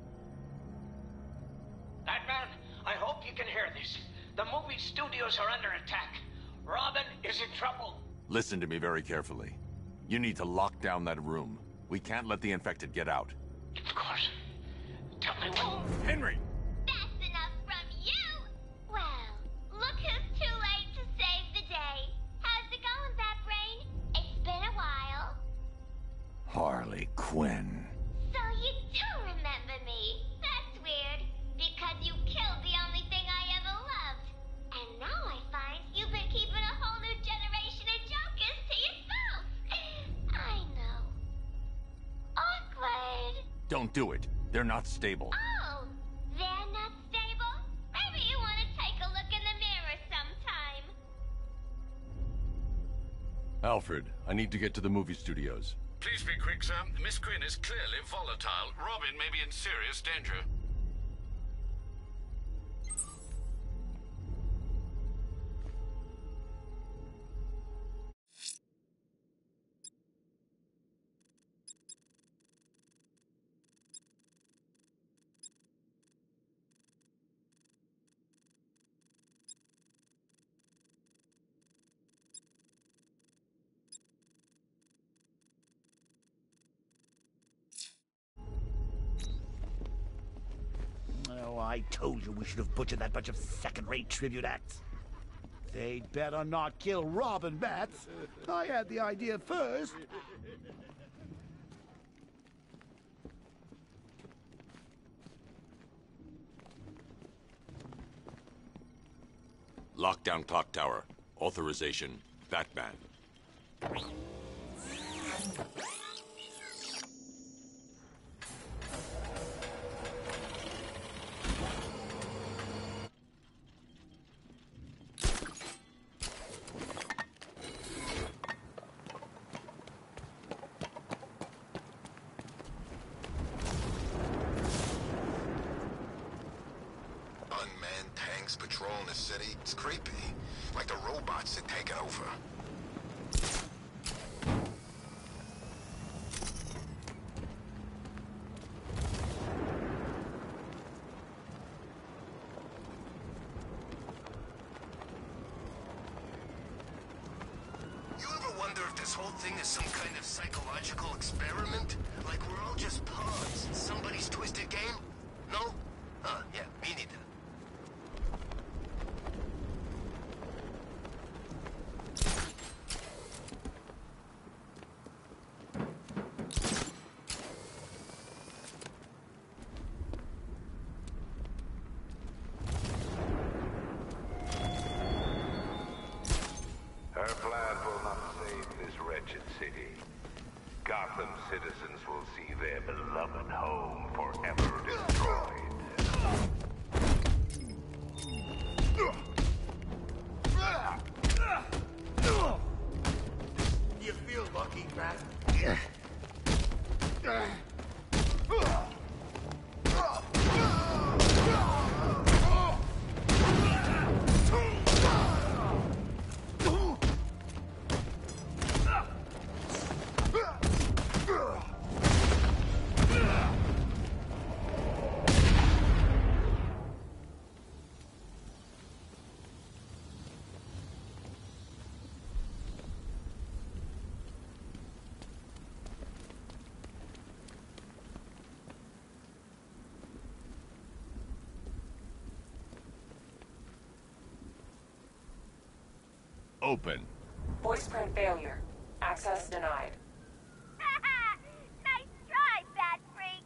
S12: Batman, I hope you can hear this. The movie studios are under attack. Robin is in trouble.
S3: Listen to me very carefully. You need to lock down that room. We can't let the infected get out.
S12: Of course. Tell me when...
S3: Henry!
S13: That's enough from you! Well, look who's too late to save the day. How's it going, Batbrain? It's been a while.
S3: Harley Quinn.
S13: So you do remember me. That's weird, because you killed the only thing I ever loved. And now I find you've been keeping a whole new generation of Jokers to yourself. I know. Awkward.
S3: Don't do it. They're not stable.
S13: Oh, they're not stable? Maybe you want to take a look in the mirror sometime.
S3: Alfred, I need to get to the movie studios.
S4: Please be quick, sir. Miss Quinn is clearly volatile. Robin may be in serious danger.
S5: Oh, I told you we should have butchered that bunch of second-rate tribute acts. They'd better not kill Robin Bats. I had the idea first.
S3: Lockdown clock tower. Authorization, Batman.
S1: Unmanned tanks patrolling the city. It's creepy. Like the robots had taken over. You ever wonder if this whole thing is some kind of psychological experiment? Like we're all just pawns in somebody's twisted game? No? Uh, yeah, me neither.
S9: Her plan will not save this wretched city. Gotham citizens will see their beloved home forever destroyed.
S5: You feel lucky, Bat?
S3: open.
S14: Voice print failure. Access denied.
S13: Nice try, Bat Freak.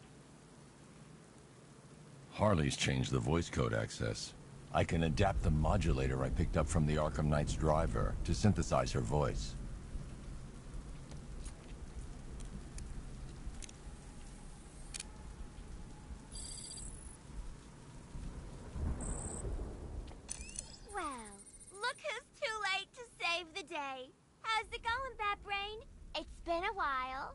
S3: Harley's changed the voice code access. I can adapt the modulator I picked up from the Arkham Knight's driver to synthesize her voice.
S13: Well, look who's too late to save the day. How's it going, Bat Brain? It's been a while.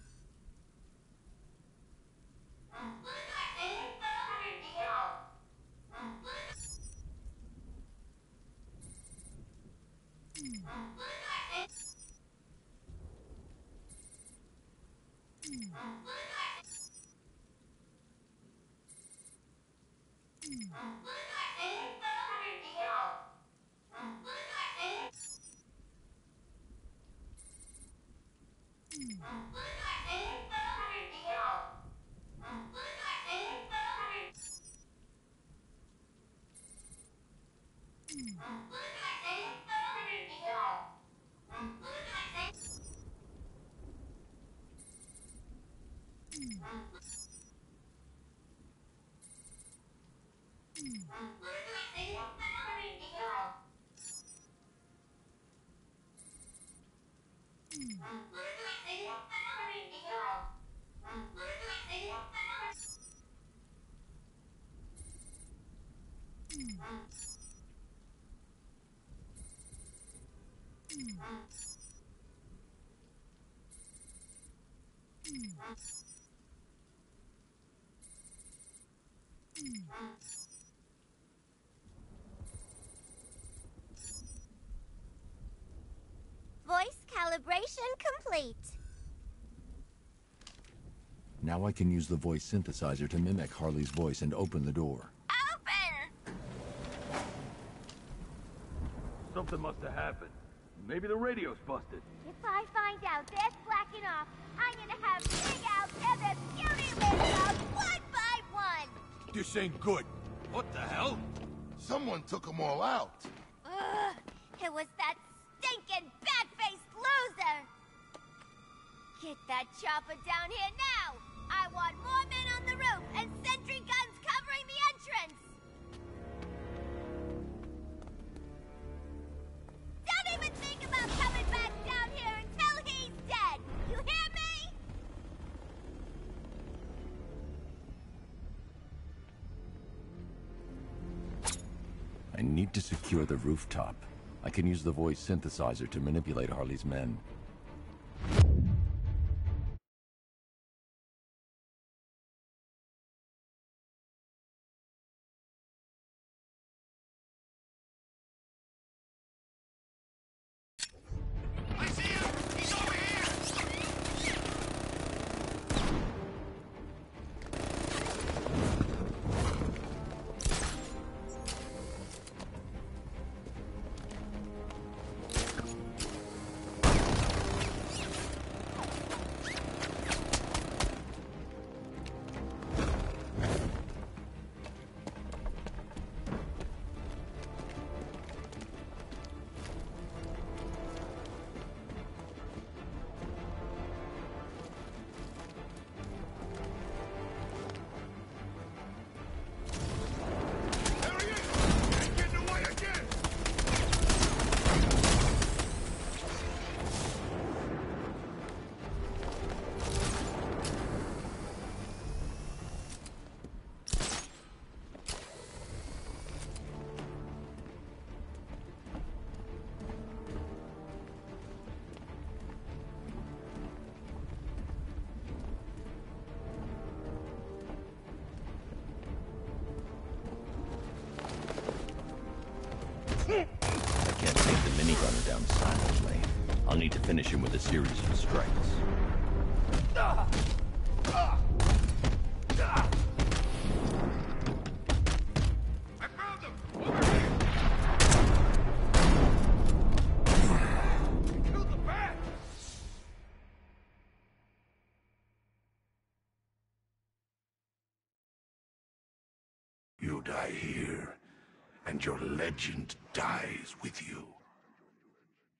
S13: Voice calibration complete.
S3: Now I can use the voice synthesizer to mimic Harley's voice and open the door.
S13: Open!
S15: Something must have happened. Maybe the radio's busted.
S13: If I find out that's blacking off, I'm gonna have Big Al tear the beauty rings off one by one!
S11: This ain't good.
S15: What the hell?
S11: Someone took them all out.
S13: Ugh, it was that stinking bat-faced loser! Get that chopper down here now! I want more men on the roof and sentry guns covering the entrance! Don't even think about coming back down here until he's dead! You hear me?
S3: I need to secure the rooftop. I can use the voice synthesizer to manipulate Harley's men.
S8: I see him! He's over here!
S10: I can't take the minigunner down silently. I'll need to finish him with a series of strikes.
S8: I found him! Over here! You killed the bat!
S11: You die here, and your legend dies with you.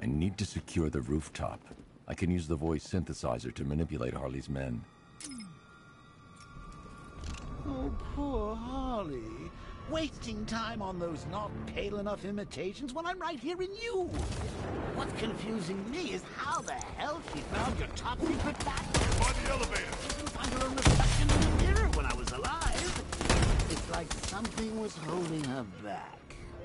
S10: I need to secure the rooftop. I can use the voice synthesizer to manipulate Harley's men.
S5: Oh, poor Harley. Wasting time on those not pale enough imitations when I'm right here in you. What's confusing me is how the hell she found your top secret bathroom.
S1: On the elevator.
S5: She didn't find her own reflection in the mirror when I was alive. It's like something was holding her back.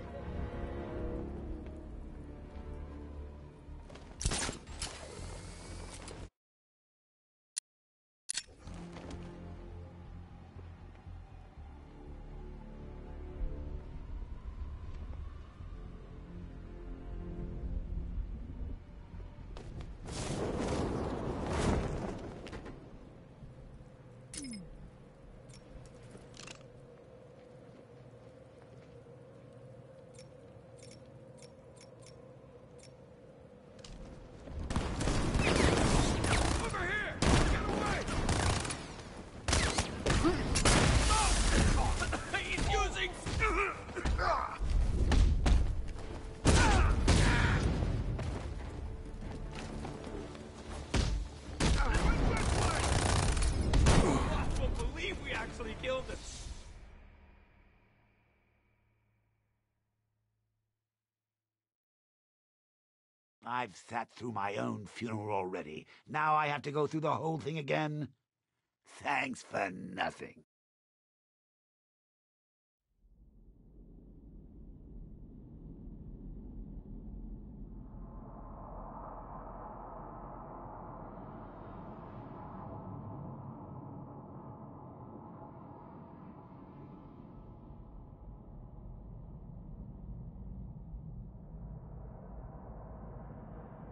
S5: I've sat through my own funeral already. Now I have to go through the whole thing again? Thanks for nothing.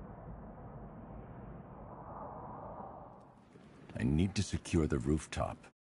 S10: I need to secure the rooftop.